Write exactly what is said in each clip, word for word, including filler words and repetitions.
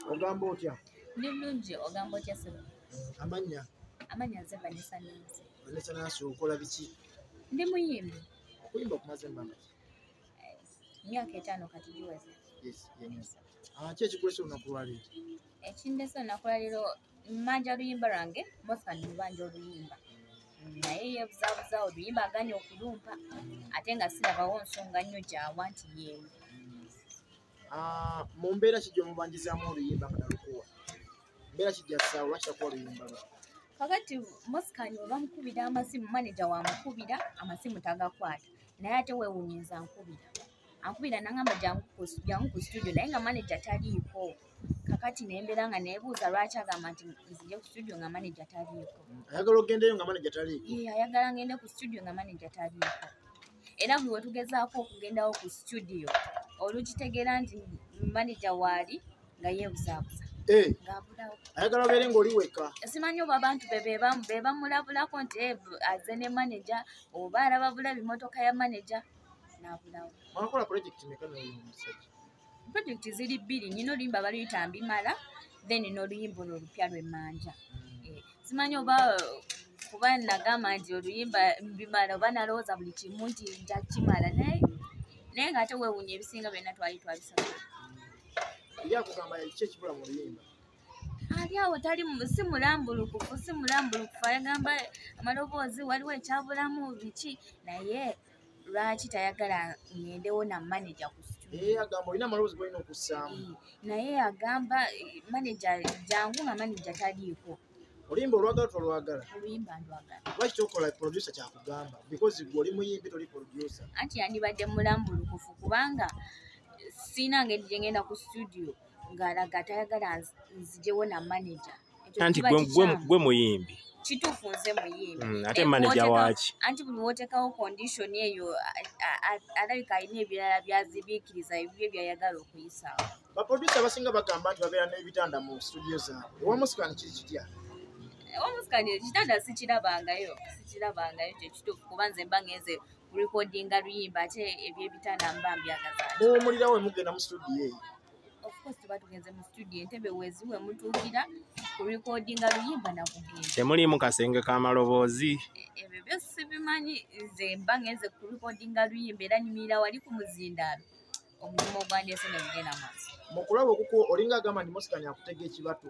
Ogamba otya? Ndi bulungi ogamba otya sebo? Amanya? Amanya nze Vanessa Nansi. Vanessa Nansi okola biki? Ndi muyimbi. Okuyimba okumaze embanga ki? Myaka etaano kati giweze. Yes, yes. Ah, ki ekikulese olunaku lwaleero? Ekindese olunaku lwaleero mmanja oluyimba lwange moschan mubanja oluyimba. Naye yeebuzaabuza oluyimba aganye okulumpa ate nga sirabawo nsonga nnyo gy'awa nti yeewe. Ah, mu mbeera ki gy'omubanjizaamu oluyimba nga nalukuwa? Mbeera ki gy'assaawo lwaki takuwa oluyimba lwe? Kakati moschan oba mukubira amasimu manager wamukubira amasimu tagakwata naye ate weewuunyiza nkubira. Ankubira n'angamba jangu ku studio naye nga manager taliiko. Kakati nembeera nga neebuuza lwaki agamba nti nzije ku studio nga manager taliiko. Ayagala ogendeyo nga manager taliiko? Ee, ayagala ngende ku studio nga manager taliiko. Era buli we tugezaako okugendawo ku studio olukitegeera nti manager waali nga yeebuzaabuza. Eh, ng'abulawo. ayagala obeere ng'oli wekka. Simanyi oba abantu be be bamulabulako nti azze ne manager oba alaba bulabi emmotoka ya manager n'abulawo. Mwakola project meka n'oyo omusajja? Project ziri bbiri, nnyina oluyimba baluyita Mbimala then n'oluyimba olwo olupya lw'emmanja. Simanyi oba kuba nagamba nti oluyimba Mbimala oba nalowooza buli kimu nti nja kimala naye naye ng'ate weewuunya ebisinga byonna twali twabisaba. Yali akugamba ki ekibula mu luyimba? Ali awo tali si mulambulukufu si mulambulukufu ayagamba amaloboozi waliwo ekyabulamu biki naye lwaki tayagala ngendewo na manager ku studio. Ee, agamba olina amaloboozi golina okussaamu. Naye agamba manager jangu nga manager taliiko. Oluyimba olwagala tolwagala? Oluyimba ndwagala. Lwaki tokola producer kyakugamba? Because gwe oli muyimbi toli producer. Anti yandibadde mulambulukufu kubanga siina ngeri gye ngenda ku studio ng'alaga tayagala nzijewo na manager. Anti gwe muyimbi. Kituufu nze muyimbi. Ate manager waaki? Anti buli wooteekawo condition eyo alabika alina ebirala byazibiikiriza ebyo byayagala okuyisaawo. Baproducer abasinga bagamba nti babeera n'ebitanda mu studio zaabwe. Ewa moschan kiri kitya? Ewa moschan ekitanda sikirabangayo sikirabangayo kye kituufu kuba nze mba ngenze kurekodinga luyimba ate eby'ebitanda mba mbyagaza. Muwummulira we mugenda mu studio eyo? Of course tuba tugenze mu studio entebe wezi we mutuukira kurekodinga luyimba na kugenda. Temuliimu kasenge k'amaloboozi? Ebyo byo sibimanyi nze mba ngenze kurekodinga luyimba era nyimirira wali ku muzindaalo omulimu ogwandeese ne gugenda maaso. Mu kulaba okuko olinga agamba nti moschan akutega ekibatu.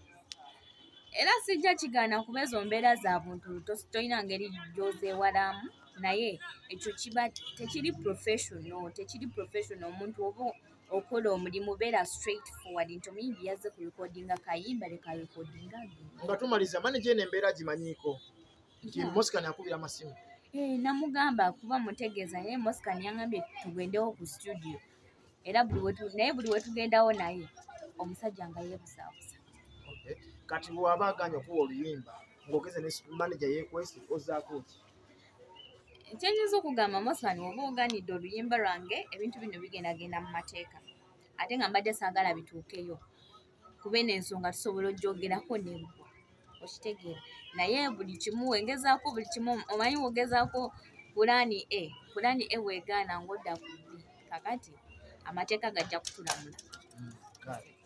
Era sijja kigaana kuba ezo mbeera za buntu tolina ngeri gy'ozeewalamu naye ekyo kiba tekiri professional tekiri professional omuntu oba okola omulimu beera straight forward nti omuyimbi yazze ku recordinga kayimba leka recordinga nga tumaliza manager eno embeera gimanyiiko nti moschan akubira amasimu. Eh, namugamba kuba mutegeeza naye moschan yangambye tugendewo ku studio era naye buli we tugendawo naye omusajja nga yeebuzaabuza. Kati bw'aba aganya okuwa oluyimba ng'ogeze ne manager yeekwese ozaako ki? Ekyenyiza okugamba moschan oba ogaanidde oluyimba lwange ebintu bino bigendagenda mu mateeka ate nga mbadde saagala bituukeyo kuba eno ensonga tusobola ogyogerako n'eggwa okitegeera naye buli kimu wengezaako buli kimu omanyi wogezaako pulaani A pulaani A weegaana ng'odda ku B kakati amateeka gajja kutulamula.